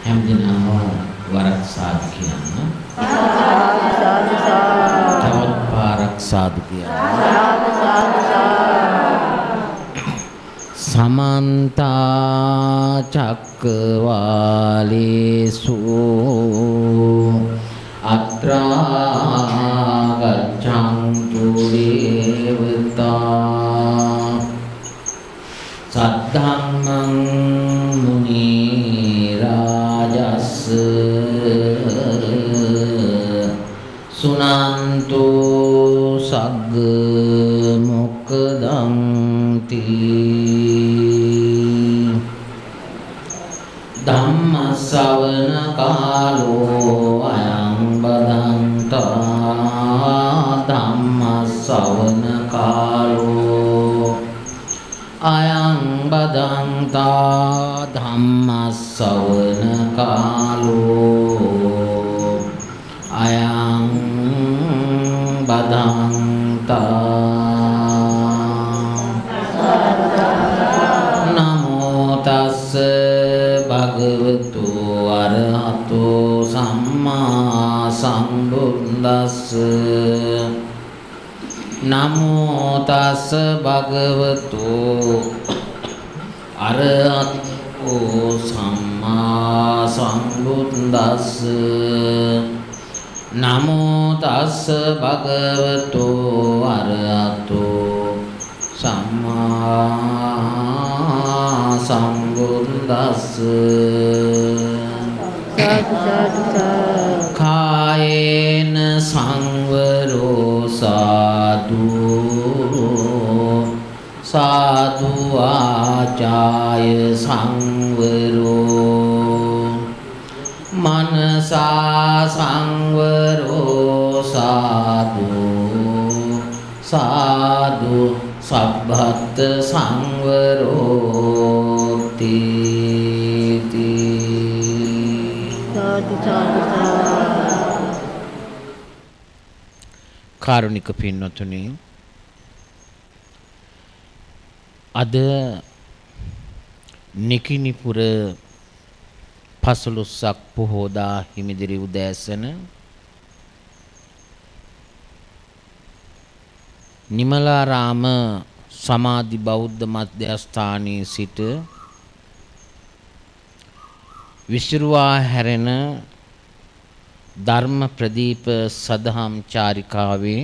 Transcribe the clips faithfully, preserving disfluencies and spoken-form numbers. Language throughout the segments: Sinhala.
හැමදිනම වරක් සාදු කියන්න. තවත් පාරක් සාදු කියන්න. සමන්ත චක්කවාලේසු අත්‍රා ගච්ඡන්තු දේවතා සද්ධම්මං මුනි රාජස් සුනන්තු සග්ග මොක්ඛදං තී ධම්ම ශ්‍රවණ කාලෝ අයං බදන්තා ධම්ම ශ්‍රවණ කාලෝ අයං බදන්තා ධම්ම ශ්‍රවණ කාලෝ අයං බදන්තා නමෝ තස්ස භගවතු අරහතෝ සම්මා සම්බුද්දස්ස නමෝ තස්ස භගවතු අරහතෝ සම්මා සම්බුද්දස්ස නමෝ තස්ස භගවතු අරහතෝ සම්මා සම්බුද්දස්ස කායේන සංවරෝ සාදු සාදු ආචාය සංවරෝ මනසා සංවරෝ සාදු සාදු සබ්බත් සංවරෝති සාදු සාදු කාරුණික පින්වතුනි අද නිකිනිපුර පසළොස්වක පොහෝදා හිමිදිරි උදෑසන නිමලාරාම සමාධි බෞද්ධ මධ්‍යස්ථානයේ සිට විසිරුවා හැරෙන ධර්ම ප්‍රදීප සදහම් චාරිකාවේ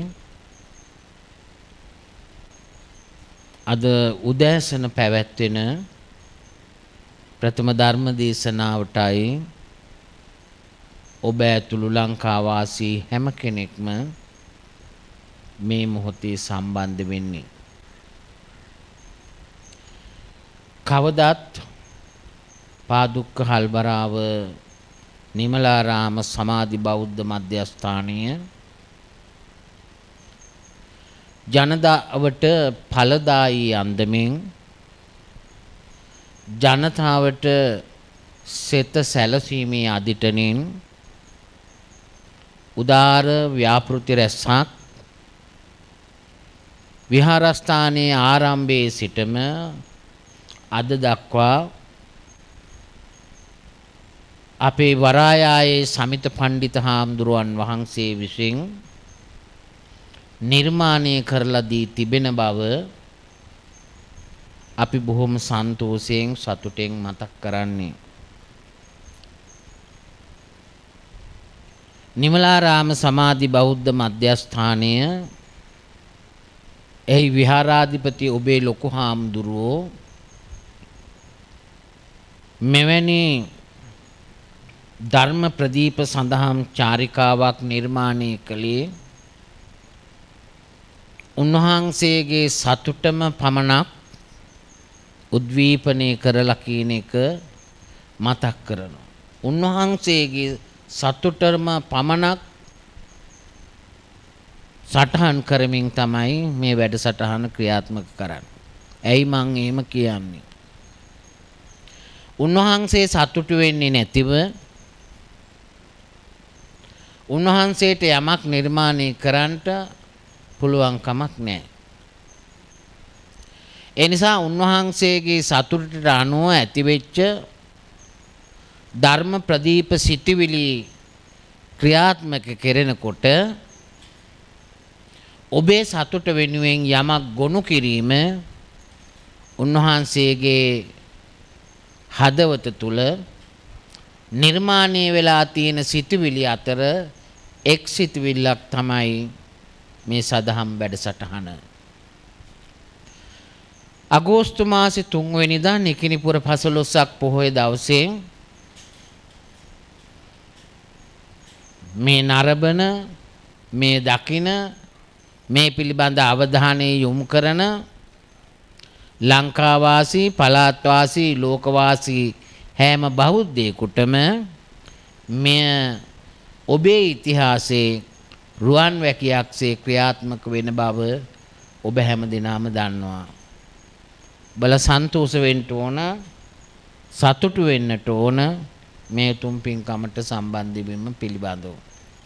අද උදෑසන පැවැත්වෙන ප්‍රථම ධර්ම දේශනාවටයි ඔබ ඇතුළු ලංකා වාසී හැම කෙනෙක්ම මේ මොහොතේ සම්බන්ධ වෙන්නේ. කවදත් පාදුක්ක හල්බරාව නිමලාරාම සමාධි බෞද්ධ මධ්‍යස්ථානීය ජනතාවට ඵලදායී අන්දමින් ජනතාවට සෙත සැලසීමේ අදිටනින් උදාර ව්‍යාපෘති රැසක් විහාරස්ථානයේ ආරම්භයේ සිටම අද දක්වා අපේ වරායායේ සමිත පණ්ඩිත හාමුදුරුවන් වහන්සේ විසින් නිර්මාණය කරලා දී තිබෙන බව අපි බොහොම සන්තෝෂයෙන් සතුටෙන් මතක් කරන්නේ. නිමලාරාම සමාධි බෞද්ධ මධ්‍යස්ථානය එහි විහාරාධිපති ඔබේ ලොකු හාමුදුරුවෝ මෙවැනි ධර්ම ප්‍රදීප සඳහම් චාරිකාවක් නිර්මාණය කළේ උන්වහන්සේගේ සතුටම පමණක් උද්වීපනය කරලා කියන එක මතක් කරනවා. උන්වහන්සේගේ සතුටම පමණක් සටහන් කරමින් තමයි මේ වැඩසටහන ක්‍රියාත්මක කරන්නේ. ඇයි මං එහෙම කියන්නේ? උන්වහන්සේ සතුටු වෙන්නේ නැතිව උන්වහන්සේට යමක් නිර්මාණය කරන්නට පුළුවන් කමක් නැහැ. ඒ නිසා උන්වහන්සේගේ සතුටට අනුව ඇතිවෙච්ච ධර්ම ප්‍රදීප සිටිවිලි ක්‍රියාත්මක කෙරෙනකොට ඔබේ සතුට වෙනුවෙන් යමක් ගොනු කිරීම උන්වහන්සේගේ හදවත තුල නිර්මාණය වෙලා තියෙන සිටිවිලි අතර එක් සිටිවිල්ලක් තමයි මේ සදහම් වැඩසටහන. අගෝස්තු මාසේ තුන් වෙනිදා නිකිණිපුර පසළොස්වක පොහොය දවසේ මේ නරඹන මේ දකින මේ පිළිබඳ අවධානය යොමු කරන ලංකාවාසී පළාත්වාසී ලෝකවාසී හැම බෞද්ධයෙකුටම මෙය ඔබේ ඉතිහාසයේ රුවන් වැකියක්සේ ක්‍රියාත්මක වෙන බව ඔබ හැම දිනම දන්නවා. බල සන්තෝෂ වෙන්න ඕන, සතුටු වෙන්නට ඕන මේ තුන් පින්කමට සම්බන්ධ වීම පිළිබඳව.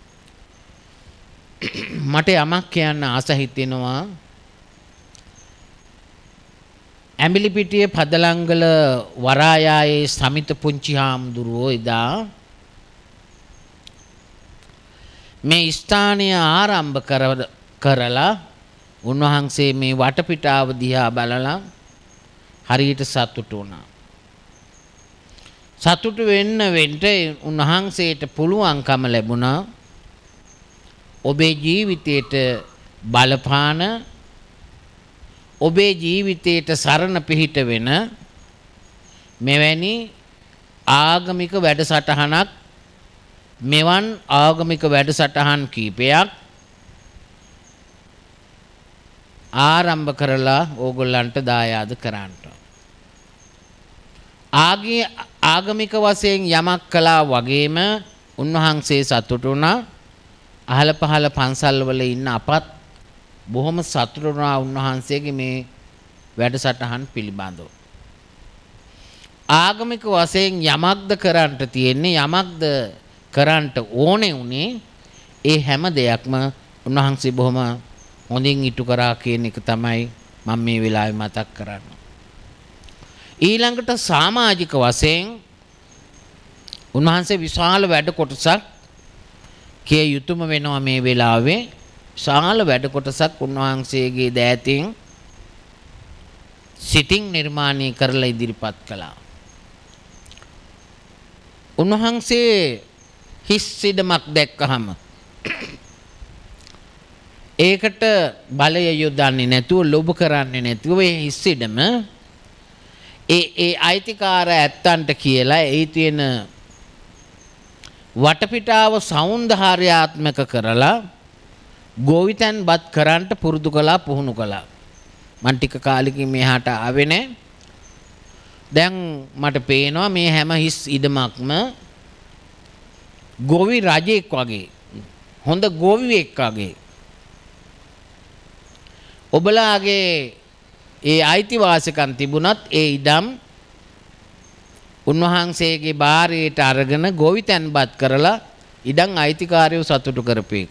මට යමක් කියන්න ආස හිතෙනවා. ඇඹිලිපිටිය පදලංගල වරායායේ සමිත පුංචි හාමුදුරුවෝ එදා මේ ස්ථානය ආරම්භ කරලා උන්වහන්සේ මේ වටපිටාව දිහා බලලා හරියට සතුටු වුණා. සතුටු වෙන්න වෙන්න උන්වහන්සේට පුළුවන්කම ලැබුණා ඔබේ ජීවිතයට බලපාන ඔබේ ජීවිතයට සරණ පිහිට වෙන මෙවැනි ආගමික වැඩසටහනක් මෙවන් ආගමික වැඩසටහන් කීපයක් ආරම්භ කරලා ඕගොල්ලන්ට දායාද කරන්නට. ආගේ ආගමික වශයෙන් යමක් කළා වගේම උන්වහන්සේ සතුටු වුණා. අහල පහල පන්සල් වල ඉන්න අපත් බොහොම සතුටු වුණා උන්වහන්සේගේ මේ වැඩසටහන් පිළිබඳව. ආගමික වශයෙන් යමක්ද කරන්නට තියෙන්නේ යමක්ද කරන්නට ඕනේ උනේ ඒ හැම දෙයක්ම උන්වහන්සේ බොහොම හොඳින් ඉටු කරා කියන එක තමයි මම මේ වෙලාවේ මතක් කරන්නේ. ඊළඟට සමාජික වශයෙන් උන්වහන්සේ විශාල වැඩ කොටසක් කිය යුතුම වෙනවා මේ වෙලාවේ. විශාල වැඩ කොටසක් උන්වහන්සේගේ දෑතින් සිතින් නිර්මාණය කරලා ඉදිරිපත් කළා. උන්වහන්සේ හිස් ඉඩමක් දැක්කහම ඒකට බලය යොදන්නේ නැතුව ලොබ කරන්නේ නැතුව ඒ හිස් ඉඩම ඒ ඒ අයිතිකාර ඇත්තන්ට කියලා ඒ තියෙන වටපිටාව සෞන්දර්යාත්මක කරලා ගෝවිතැන්පත් කරන්නට පුරුදු කළා පුහුණු කළා. මන් ටික කාලෙකින් මෙහාට ආවේ නැහැ. දැන් මට පේනවා මේ හැම හිස් ඉඩමක්ම ගෝවි රජෙක් වගේ හොඳ ගෝවියෙක් වගේ ඔබලාගේ ඒ අයිතිවාසිකම් තිබුණත් ඒ ඉඩම් උන්වහන්සේගේ බාරයට අරගෙන ගෝවිතැන්පත් කරලා ඉඩම් අයිතිකාරයෝ සතුටු කරපේක.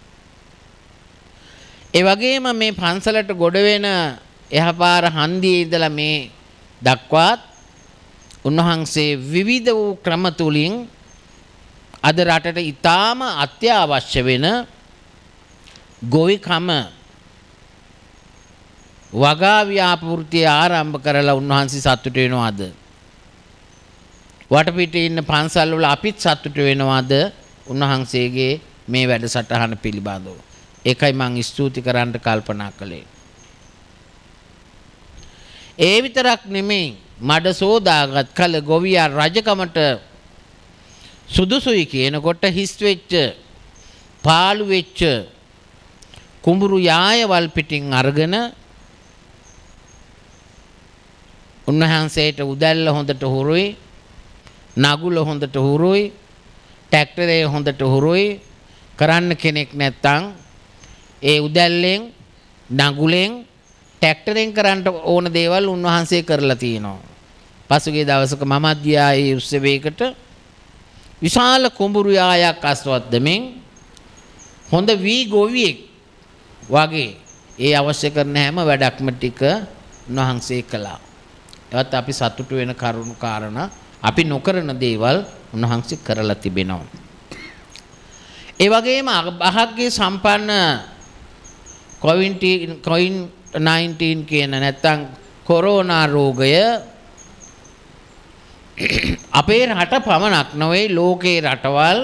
ඒ වගේම මේ පන්සලට ගොඩ වෙන එහපාර හන්දියේ ඉඳලා මේ දක්වාත් උන්වහන්සේ විවිධ වූ ක්‍රම තුලින් අද රටට ඊටාම අත්‍යවශ්‍ය වෙන ගොවිකම වගා ව්‍යාපෘතිය ආරම්භ කරලා උන්වහන්සේ සතුටු වෙනවාද? වටපිටේ ඉන්න පන්සල් වල අපිත් සතුටු වෙනවාද උන්වහන්සේගේ මේ වැඩසටහන පිළිබඳව? ඒකයි මම ස්තුති කරන්න කල්පනා කළේ. ඒ විතරක් නෙමෙයි මඩ සෝදාගත් කල ගොවියා රජකමට සුදුසුයි කියනකොට හිස් වෙච්ච පාළු වෙච්ච කුඹුරු යායවල් පිටින් අරගෙන උන්වහන්සේට උදැල්ල හොඳට හුරුයි, නගුල හොඳට හුරුයි, ට්‍රැක්ටරේ හොඳට හුරුයි කරන්න කෙනෙක් නැත්තම් ඒ උදැල්ලෙන් නගුලෙන් ට්‍රැක්ටරෙන් කරන්න ඕන දේවල් උන්වහන්සේ කරලා තියෙනවා. පසුගිය දවසක මම අධ්‍යායේ උත්සවයකට විශාල කුඹුරු යායක් අස්වද්දමින් හොඳ වී ගොවියෙක් වගේ ඒ අවශ්‍ය කරන හැම වැඩක්ම ටික උන්වහන්සේ කළා. ඒවත් අපි සතුටු වෙන කරුණු කාරණා අපි නොකරන දේවල් උන්වහන්සේ කරලා තිබෙනවා. ඒ වගේම භාග්‍ය සම්පන්න කොවිඩ් නයින්ටීන් කියන නැත්නම් කොරෝනා රෝගය අපේ රට පමණක් නොවේ ලෝකේ රටවල්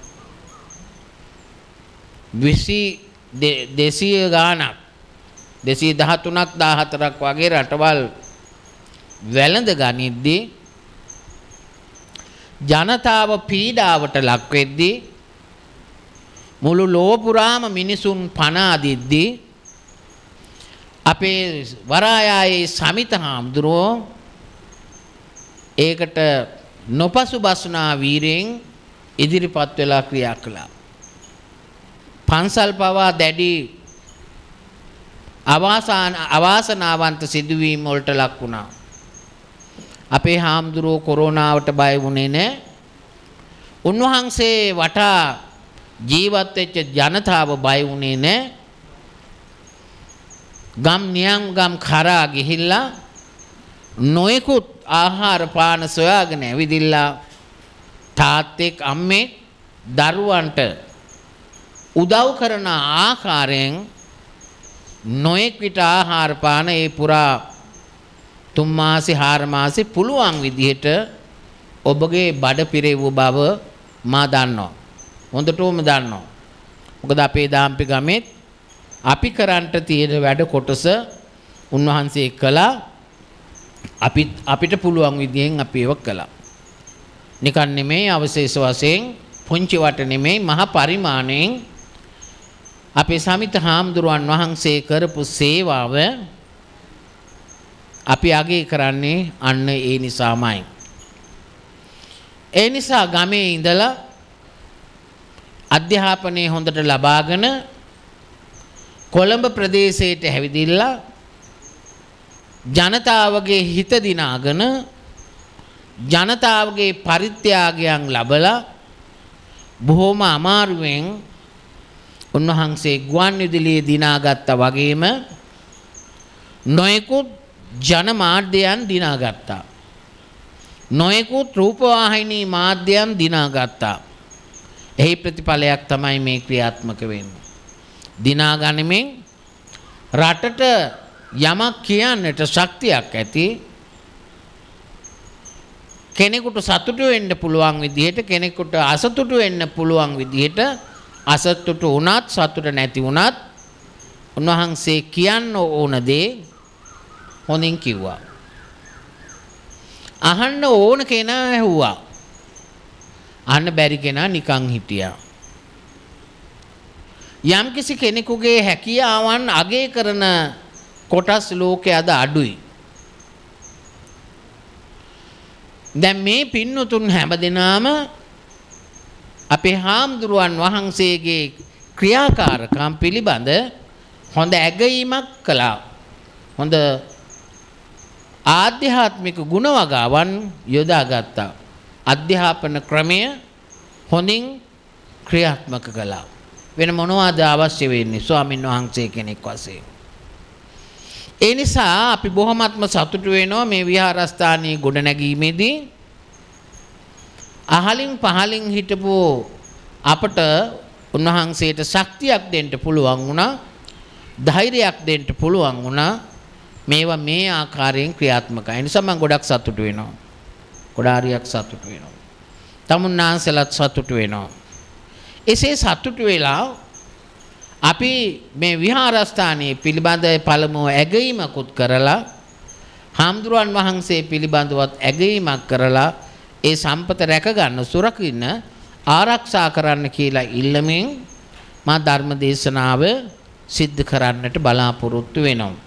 දෙසිය ගාණක් දෙසිය දහතුනක් දහහතරක් වගේ රටවල් වැළඳ ගනිද්දී ජනතාව පීඩාවට ලක් වෙද්දී මුළු ලෝක පුරාම මිනිසුන් පණ අදිද්දී අපේ වරායායේ සමිත හාමුදුරුවෝ ඒකට නොපසුබස්නා වීරයෙන් ඉදිරිපත් වෙලා ක්‍රියා කළා. පන්සල් පවා දැඩි අවාසන අවාසනාවන්ත සිදුවීම් වලට ලක් වුණා. අපේ හාමුදුරුවෝ කොරෝනාවට බය වුණේ නැහැ. උන්වහන්සේ වටා ජීවත් වෙච්ච ජනතාව බය වුණේ නැහැ. ගම් නියම් ගම් කරා ගිහිල්ලා නොයෙකුත් ආහාර පාන සොයාගෙන ඇවිදිලා තාත්තෙක් අම්මෙක් දරුවන්ට උදව් කරන ආකාරයෙන් නොයෙක් විට ආහාර පාන ඒ පුරා තුන් මාසේ හාර මාසේ පුළුවන් විදිහට ඔබගේ බඩ පිරෙව බව මා දන්නවා. හොඳටම දන්නවා. මොකද අපේ දාම්පි ගමේ අපි කරන්ට තියෙන වැඩ කොටස උන්වහන්සේ කළා. අපි අපිට පුළුවන් විදිහෙන් අපි ඒක කළා. නිකන් නෙමෙයි අවශේෂ වශයෙන් පුංචි වට නෙමෙයි මහ පරිමාණයෙන් අපේ සමිත හාමුදුරුවන් වහන්සේ කරපු සේවාව අපි අගය කරන්නේ අන්න ඒ නිසාමයි. ඒ නිසා ගමේ ඉඳලා අධ්‍යාපනය හොඳට ලබාගෙන කොළඹ ප්‍රදේශයට හැවිදිලා ජනතාවගේ හිත දිනාගෙන ජනතාවගේ පරිත්‍යාගයන් ලැබලා බොහොම අමාරුවෙන් උන්වහන්සේ ගුවන් විදුලියේ දිනාගත්තා වගේම නොයෙකුත් ජන මාධ්‍යයන් දිනාගත්තා. නොයෙකුත් රූපවාහිනී මාධ්‍යයන් දිනාගත්තා. එහි ප්‍රතිඵලයක් තමයි මේ ක්‍රියාත්මක වෙන්නේ. දිනාගනිමින් රටට යමක් කියන්නට ශක්තියක් ඇති කෙනෙකුට සතුටු වෙන්න පුළුවන් විදිහට කෙනෙකුට අසතුටු වෙන්න පුළුවන් විදිහට අසතුටු වුණත් සතුට නැති වුණත් උන්වහන්සේ කියන්න ඕන දේ හොඳින් කිව්වා. අහන්න ඕන කෙනා ඇහුවා. අහන්න බැරි කෙනා නිකන් හිටියා. යම්කිසි කෙනෙකුගේ හැකියාවන් අගය කරන කොටස් ලෝකයේ අද අඩුයි. දැන් මේ පින්නතුන් හැමදෙනාම අපේ හාමුදුරුවන් වහන්සේගේ ක්‍රියාකාරකම් පිළිබඳ හොඳ ඇගීමක් කළා. හොඳ ආධ්‍යාත්මික ගුණ වගාවන් යොදාගත්තා. අධ්‍යාපන ක්‍රමය හොඳින් ක්‍රියාත්මක කළා. වෙන මොනවද අවශ්‍ය වෙන්නේ ස්වාමීන් වහන්සේ කෙනෙක් වශයෙන්? ඒ නිසා අපි බොහොමත්ම සතුටු වෙනවා මේ විහාරස්ථානයේ ගොඩනැගීමේදී අහලින් පහලින් හිටපු අපට උන්වහන්සේට ශක්තියක් දෙන්න පුළුවන් වුණා, ධෛර්යයක් දෙන්න පුළුවන් වුණා. මේවා මේ ආකාරයෙන් ක්‍රියාත්මකයි. ඒ නිසා මම ගොඩක් සතුටු වෙනවා. ගොඩාරියක් සතුටු වෙනවා. තමුන්නාන්සලත් සතුටු වෙනවා. එසේ සතුටු වෙලා අපි මේ විහාරස්ථානයේ පිළිබඳ පළමුව ඇගීමකුත් කරලා හාමුදුරුවන් වහන්සේ පිළිබඳවත් ඇගීමක් කරලා ඒ සම්පත රැක ගන්න සුරකින්න ආරක්ෂා කරන්න කියලා ඉල්ලමින් මා ධර්ම දේශනාව සිද්ධ කරන්නට බලාපොරොත්තු වෙනවා.